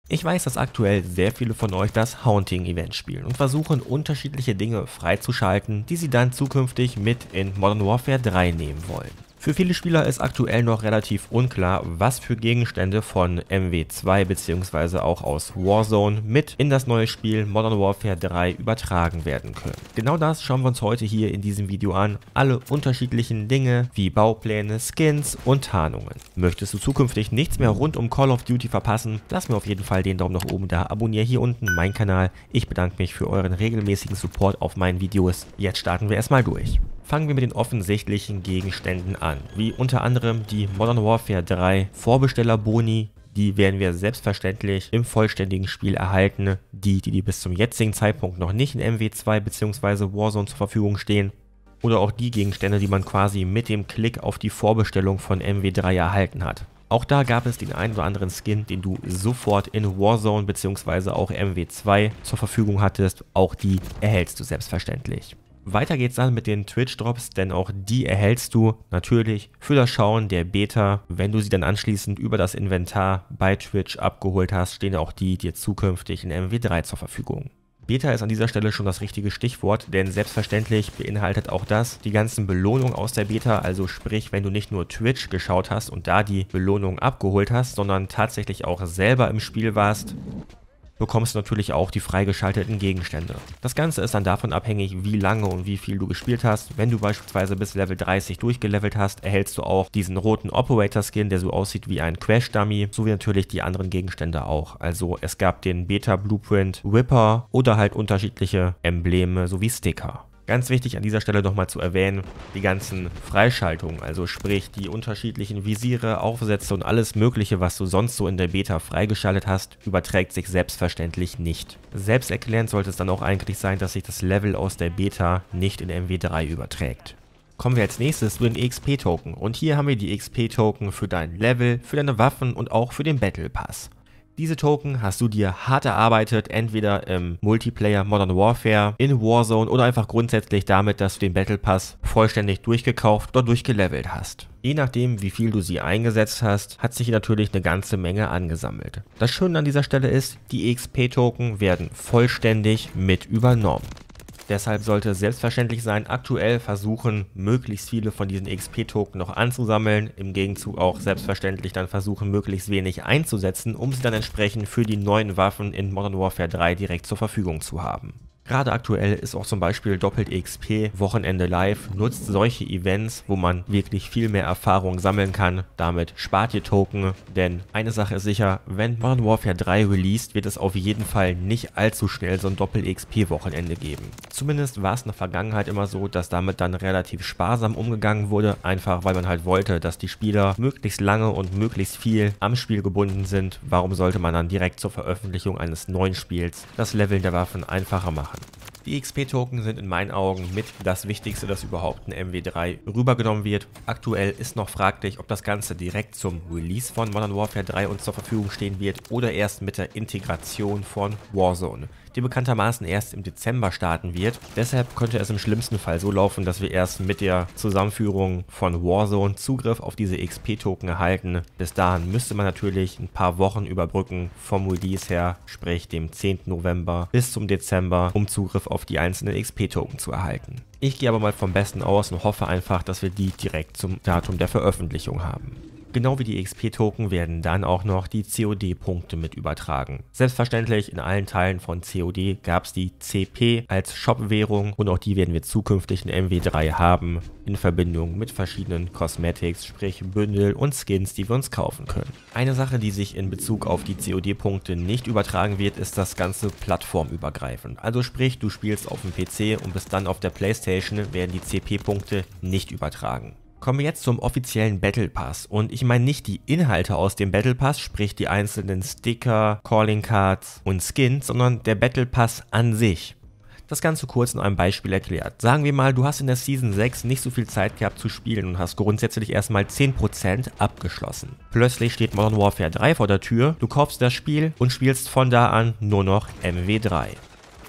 Ich weiß, dass aktuell sehr viele von euch das Haunting-Event spielen und versuchen, unterschiedliche Dinge freizuschalten, die sie dann zukünftig mit in Modern Warfare 3 nehmen wollen. Für viele Spieler ist aktuell noch relativ unklar, was für Gegenstände von MW2 bzw. auch aus Warzone mit in das neue Spiel Modern Warfare 3 übertragen werden können. Genau das schauen wir uns heute hier in diesem Video an. Alle unterschiedlichen Dinge wie Baupläne, Skins und Tarnungen. Möchtest du zukünftig nichts mehr rund um Call of Duty verpassen? Lass mir auf jeden Fall den Daumen nach oben da, abonniere hier unten meinen Kanal. Ich bedanke mich für euren regelmäßigen Support auf meinen Videos. Jetzt starten wir erstmal durch. Fangen wir mit den offensichtlichen Gegenständen an, wie unter anderem die Modern Warfare 3 Vorbestellerboni. Die werden wir selbstverständlich im vollständigen Spiel erhalten. Die bis zum jetzigen Zeitpunkt noch nicht in MW2 bzw. Warzone zur Verfügung stehen. Oder auch die Gegenstände, die man quasi mit dem Klick auf die Vorbestellung von MW3 erhalten hat. Auch da gab es den einen oder anderen Skin, den du sofort in Warzone bzw. auch MW2 zur Verfügung hattest. Auch die erhältst du selbstverständlich. Weiter geht's dann mit den Twitch-Drops, denn auch die erhältst du natürlich für das Schauen der Beta. Wenn du sie dann anschließend über das Inventar bei Twitch abgeholt hast, stehen auch die dir zukünftig in MW3 zur Verfügung. Beta ist an dieser Stelle schon das richtige Stichwort, denn selbstverständlich beinhaltet auch das die ganzen Belohnungen aus der Beta, also sprich, wenn du nicht nur Twitch geschaut hast und da die Belohnung abgeholt hast, sondern tatsächlich auch selber im Spiel warst, bekommst du natürlich auch die freigeschalteten Gegenstände. Das Ganze ist dann davon abhängig, wie lange und wie viel du gespielt hast. Wenn du beispielsweise bis Level 30 durchgelevelt hast, erhältst du auch diesen roten Operator-Skin, der so aussieht wie ein Crash-Dummy, sowie natürlich die anderen Gegenstände auch. Also es gab den Beta-Blueprint Whipper oder halt unterschiedliche Embleme sowie Sticker. Ganz wichtig an dieser Stelle nochmal zu erwähnen, die ganzen Freischaltungen, also sprich die unterschiedlichen Visiere, Aufsätze und alles mögliche, was du sonst so in der Beta freigeschaltet hast, überträgt sich selbstverständlich nicht. Selbsterklärend sollte es dann auch eigentlich sein, dass sich das Level aus der Beta nicht in MW3 überträgt. Kommen wir als nächstes zu den XP-Token und hier haben wir die XP-Token für dein Level, für deine Waffen und auch für den Battle Pass. Diese Token hast du dir hart erarbeitet, entweder im Multiplayer Modern Warfare, in Warzone oder einfach grundsätzlich damit, dass du den Battle Pass vollständig durchgekauft oder durchgelevelt hast. Je nachdem, wie viel du sie eingesetzt hast, hat sich hier natürlich eine ganze Menge angesammelt. Das Schöne an dieser Stelle ist, die XP-Token werden vollständig mit übernommen. Deshalb sollte es selbstverständlich sein, aktuell versuchen, möglichst viele von diesen XP-Token noch anzusammeln, im Gegenzug auch selbstverständlich dann versuchen, möglichst wenig einzusetzen, um sie dann entsprechend für die neuen Waffen in Modern Warfare 3 direkt zur Verfügung zu haben. Gerade aktuell ist auch zum Beispiel Doppelt XP Wochenende Live, nutzt solche Events, wo man wirklich viel mehr Erfahrung sammeln kann. Damit spart ihr Token, denn eine Sache ist sicher, wenn Modern Warfare 3 released, wird es auf jeden Fall nicht allzu schnell so ein Doppelt XP Wochenende geben. Zumindest war es in der Vergangenheit immer so, dass damit dann relativ sparsam umgegangen wurde, einfach weil man halt wollte, dass die Spieler möglichst lange und möglichst viel am Spiel gebunden sind. Warum sollte man dann direkt zur Veröffentlichung eines neuen Spiels das Leveln der Waffen einfacher machen? Die XP-Token sind in meinen Augen mit das Wichtigste, das überhaupt in MW3 rübergenommen wird. Aktuell ist noch fraglich, ob das Ganze direkt zum Release von Modern Warfare 3 uns zur Verfügung stehen wird oder erst mit der Integration von Warzone, die bekanntermaßen erst im Dezember starten wird. Deshalb könnte es im schlimmsten Fall so laufen, dass wir erst mit der Zusammenführung von Warzone Zugriff auf diese XP-Token erhalten. Bis dahin müsste man natürlich ein paar Wochen überbrücken vom Release her, sprich dem 10. November bis zum Dezember, um Zugriff auf die einzelnen XP-Token zu erhalten. Ich gehe aber mal vom Besten aus und hoffe einfach, dass wir die direkt zum Datum der Veröffentlichung haben. Genau wie die XP-Token werden dann auch noch die COD-Punkte mit übertragen. Selbstverständlich in allen Teilen von COD gab es die CP als Shop-Währung und auch die werden wir zukünftig in MW3 haben, in Verbindung mit verschiedenen Cosmetics, sprich Bündel und Skins, die wir uns kaufen können. Eine Sache, die sich in Bezug auf die COD-Punkte nicht übertragen wird, ist das Ganze plattformübergreifend. Also sprich, du spielst auf dem PC und bist dann auf der PlayStation, werden die CP-Punkte nicht übertragen. Kommen wir jetzt zum offiziellen Battle Pass und ich meine nicht die Inhalte aus dem Battle Pass, sprich die einzelnen Sticker, Calling Cards und Skins, sondern der Battle Pass an sich. Das Ganze kurz in einem Beispiel erklärt. Sagen wir mal, du hast in der Season 6 nicht so viel Zeit gehabt zu spielen und hast grundsätzlich erstmal 10% abgeschlossen. Plötzlich steht Modern Warfare 3 vor der Tür, du kaufst das Spiel und spielst von da an nur noch MW3.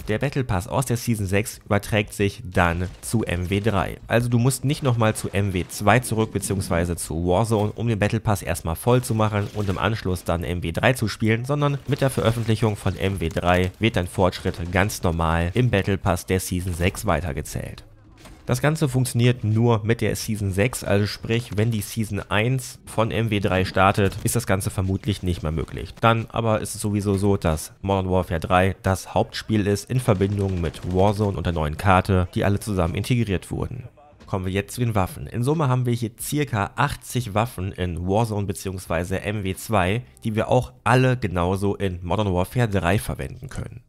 Und der Battle Pass aus der Season 6 überträgt sich dann zu MW3. Also du musst nicht nochmal zu MW2 zurück bzw. zu Warzone, um den Battle Pass erstmal voll zu machen und im Anschluss dann MW3 zu spielen, sondern mit der Veröffentlichung von MW3 wird dein Fortschritt ganz normal im Battle Pass der Season 6 weitergezählt. Das Ganze funktioniert nur mit der Season 6, also sprich, wenn die Season 1 von MW3 startet, ist das Ganze vermutlich nicht mehr möglich. Dann aber ist es sowieso so, dass Modern Warfare 3 das Hauptspiel ist in Verbindung mit Warzone und der neuen Karte, die alle zusammen integriert wurden. Kommen wir jetzt zu den Waffen. In Summe haben wir hier ca. 80 Waffen in Warzone bzw. MW2, die wir auch alle genauso in Modern Warfare 3 verwenden können.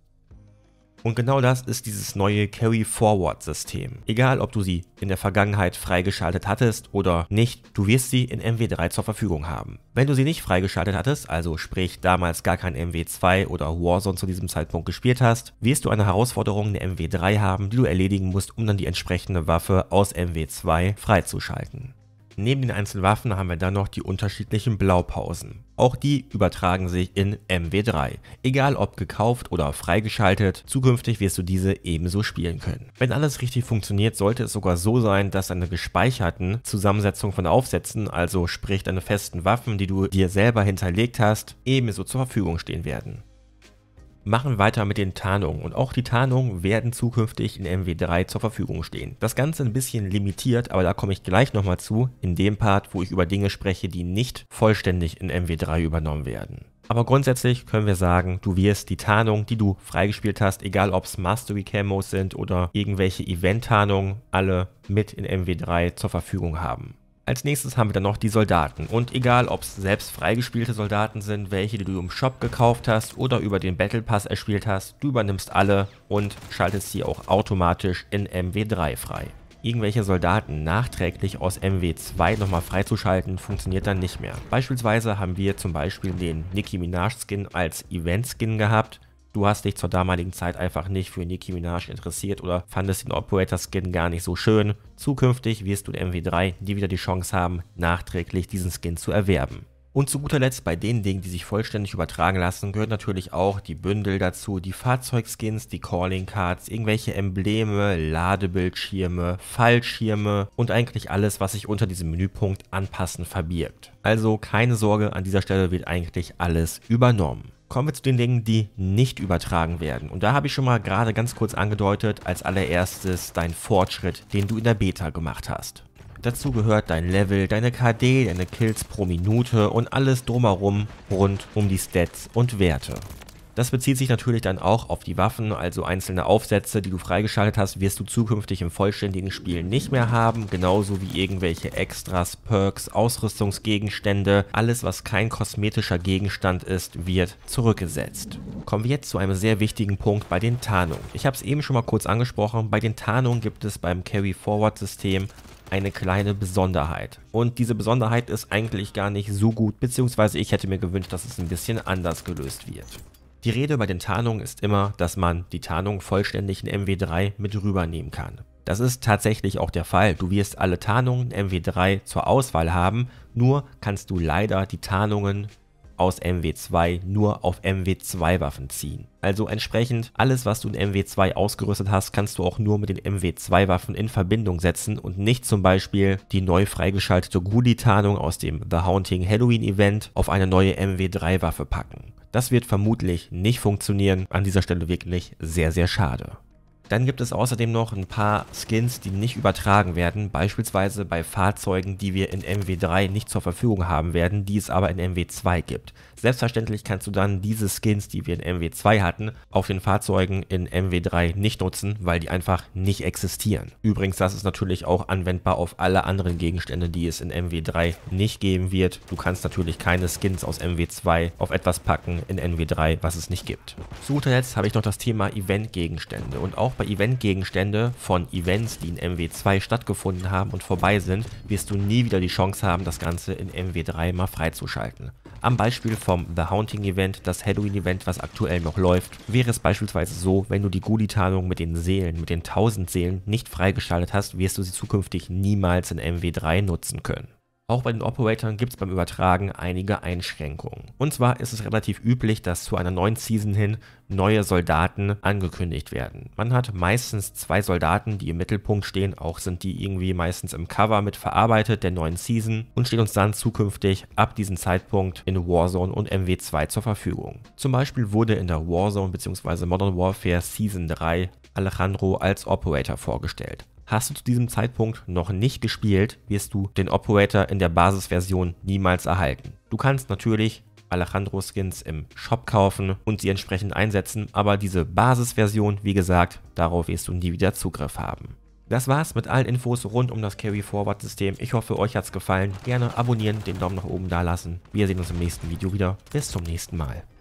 Und genau das ist dieses neue Carry-Forward-System. Egal, ob du sie in der Vergangenheit freigeschaltet hattest oder nicht, du wirst sie in MW3 zur Verfügung haben. Wenn du sie nicht freigeschaltet hattest, also sprich damals gar kein MW2 oder Warzone zu diesem Zeitpunkt gespielt hast, wirst du eine Herausforderung in MW3 haben, die du erledigen musst, um dann die entsprechende Waffe aus MW2 freizuschalten. Neben den einzelnen Waffen haben wir dann noch die unterschiedlichen Blaupausen. Auch die übertragen sich in MW3. Egal ob gekauft oder freigeschaltet, zukünftig wirst du diese ebenso spielen können. Wenn alles richtig funktioniert, sollte es sogar so sein, dass deine gespeicherten Zusammensetzung von Aufsätzen, also sprich deine festen Waffen, die du dir selber hinterlegt hast, ebenso zur Verfügung stehen werden. Machen wir weiter mit den Tarnungen und auch die Tarnungen werden zukünftig in MW3 zur Verfügung stehen. Das Ganze ein bisschen limitiert, aber da komme ich gleich nochmal zu, in dem Part, wo ich über Dinge spreche, die nicht vollständig in MW3 übernommen werden. Aber grundsätzlich können wir sagen, du wirst die Tarnung, die du freigespielt hast, egal ob es Mastery Camos sind oder irgendwelche Event-Tarnungen, alle mit in MW3 zur Verfügung haben. Als nächstes haben wir dann noch die Soldaten und egal ob es selbst freigespielte Soldaten sind, welche die du im Shop gekauft hast oder über den Battle Pass erspielt hast, du übernimmst alle und schaltest sie auch automatisch in MW3 frei. Irgendwelche Soldaten nachträglich aus MW2 nochmal freizuschalten, funktioniert dann nicht mehr. Beispielsweise haben wir zum Beispiel den Nicki Minaj Skin als Event Skin gehabt. Du hast dich zur damaligen Zeit einfach nicht für Nicki Minaj interessiert oder fandest den Operator Skin gar nicht so schön. Zukünftig wirst du in MW3 nie wieder die Chance haben, nachträglich diesen Skin zu erwerben. Und zu guter Letzt bei den Dingen, die sich vollständig übertragen lassen, gehören natürlich auch die Bündel dazu, die Fahrzeugskins, die Calling Cards, irgendwelche Embleme, Ladebildschirme, Fallschirme und eigentlich alles, was sich unter diesem Menüpunkt Anpassen verbirgt. Also keine Sorge, an dieser Stelle wird eigentlich alles übernommen. Kommen wir zu den Dingen, die nicht übertragen werden. Und da habe ich schon mal gerade ganz kurz angedeutet, als allererstes dein Fortschritt, den du in der Beta gemacht hast. Dazu gehört dein Level, deine KD, deine Kills pro Minute und alles drumherum rund um die Stats und Werte. Das bezieht sich natürlich dann auch auf die Waffen, also einzelne Aufsätze, die du freigeschaltet hast, wirst du zukünftig im vollständigen Spiel nicht mehr haben, genauso wie irgendwelche Extras, Perks, Ausrüstungsgegenstände, alles was kein kosmetischer Gegenstand ist, wird zurückgesetzt. Kommen wir jetzt zu einem sehr wichtigen Punkt bei den Tarnungen. Ich habe es eben schon mal kurz angesprochen, bei den Tarnungen gibt es beim Carry-Forward-System eine kleine Besonderheit. Und diese Besonderheit ist eigentlich gar nicht so gut, beziehungsweise ich hätte mir gewünscht, dass es ein bisschen anders gelöst wird. Die Rede bei den Tarnungen ist immer, dass man die Tarnung vollständig in MW3 mit rübernehmen kann. Das ist tatsächlich auch der Fall. Du wirst alle Tarnungen in MW3 zur Auswahl haben, nur kannst du leider die Tarnungen aus MW2 nur auf MW2 Waffen ziehen. Also entsprechend alles, was du in MW2 ausgerüstet hast, kannst du auch nur mit den MW2 Waffen in Verbindung setzen und nicht zum Beispiel die neu freigeschaltete Ghoulie-Tarnung aus dem The Haunting Halloween Event auf eine neue MW3 Waffe packen. Das wird vermutlich nicht funktionieren, an dieser Stelle wirklich sehr, sehr schade. Dann gibt es außerdem noch ein paar Skins, die nicht übertragen werden, beispielsweise bei Fahrzeugen, die wir in MW3 nicht zur Verfügung haben werden, die es aber in MW2 gibt. Selbstverständlich kannst du dann diese Skins, die wir in MW2 hatten, auf den Fahrzeugen in MW3 nicht nutzen, weil die einfach nicht existieren. Übrigens, das ist natürlich auch anwendbar auf alle anderen Gegenstände, die es in MW3 nicht geben wird. Du kannst natürlich keine Skins aus MW2 auf etwas packen in MW3, was es nicht gibt. Zu guter Letzt habe ich noch das Thema Event-Gegenstände und auch bei Event-Gegenstände von Events, die in MW2 stattgefunden haben und vorbei sind, wirst du nie wieder die Chance haben, das Ganze in MW3 mal freizuschalten. Am Beispiel vom The Haunting Event, das Halloween Event, was aktuell noch läuft, wäre es beispielsweise so, wenn du die Ghoulie-Tarnung mit den Seelen, mit den 1000 Seelen nicht freigeschaltet hast, wirst du sie zukünftig niemals in MW3 nutzen können. Auch bei den Operatoren gibt es beim Übertragen einige Einschränkungen. Und zwar ist es relativ üblich, dass zu einer neuen Season hin neue Soldaten angekündigt werden. Man hat meistens 2 Soldaten, die im Mittelpunkt stehen, auch sind die irgendwie meistens im Cover mit verarbeitet der neuen Season und stehen uns dann zukünftig ab diesem Zeitpunkt in Warzone und MW2 zur Verfügung. Zum Beispiel wurde in der Warzone bzw. Modern Warfare Season 3 Alejandro als Operator vorgestellt. Hast du zu diesem Zeitpunkt noch nicht gespielt, wirst du den Operator in der Basisversion niemals erhalten. Du kannst natürlich Alejandro-Skins im Shop kaufen und sie entsprechend einsetzen, aber diese Basisversion, wie gesagt, darauf wirst du nie wieder Zugriff haben. Das war's mit allen Infos rund um das Carry-Forward-System. Ich hoffe, euch hat's gefallen. Gerne abonnieren, den Daumen nach oben da lassen. Wir sehen uns im nächsten Video wieder. Bis zum nächsten Mal.